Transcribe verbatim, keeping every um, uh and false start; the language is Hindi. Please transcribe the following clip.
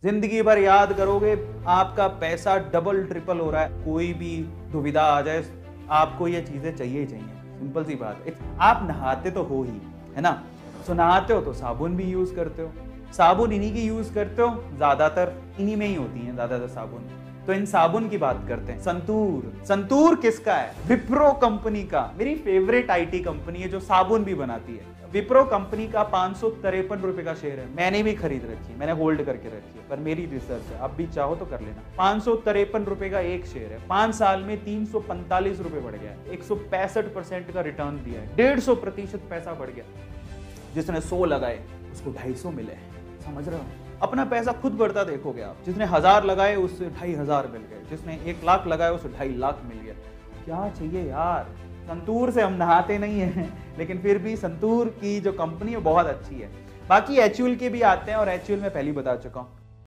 जिंदगी भर याद करोगे, आपका पैसा डबल ट्रिपल हो रहा है। कोई भी दुविधा आ जाए, आपको ये चीजें चाहिए ही चाहिए। सिंपल सी बात है। आप नहाते तो हो ही, है ना? सो नहाते हो तो साबुन भी यूज करते हो, साबुन इन्हीं की यूज करते हो, ज्यादातर इन्हीं में ही होती है ज्यादातर साबुन। तो इन साबुन की बात करते हैं। संतूर, संतूर किसका है? विप्रो कंपनी का। मेरी फेवरेट आईटी कंपनी है जो साबुन भी बनाती है। विप्रो कंपनी का पांच सौ तिरपन रुपए का शेयर है। मैंने भी खरीद रखी है, मैंने होल्ड करके रखी है, पर मेरी रिसर्च है, आप भी चाहो तो कर लेना। पांच सौ तिरपन रुपए का एक शेयर है, पांच साल में तीन सौ पैंतालीस रुपए बढ़ गया, एक सौ पैंसठ परसेंट का रिटर्न दिया है, डेढ़ सौ प्रतिशत पैसा बढ़ गया। जिसने सौ लगाए उसको ढाई सौ मिले, समझ रहे हो? अपना पैसा खुद बढ़ता देखोगे आप। जिसने हजार लगाए उससे ढाई हजार मिल गए, जिसने एक लाख लगाए उसे ढाई लाख मिल गया। क्या चाहिए यार? संतूर से हम नहाते नहीं हैं, लेकिन फिर भी संतूर की जो कंपनी है बहुत अच्छी है। बाकी एचयूएल के भी आते हैं, और एचयूएल में पहले बता चुका हूँ।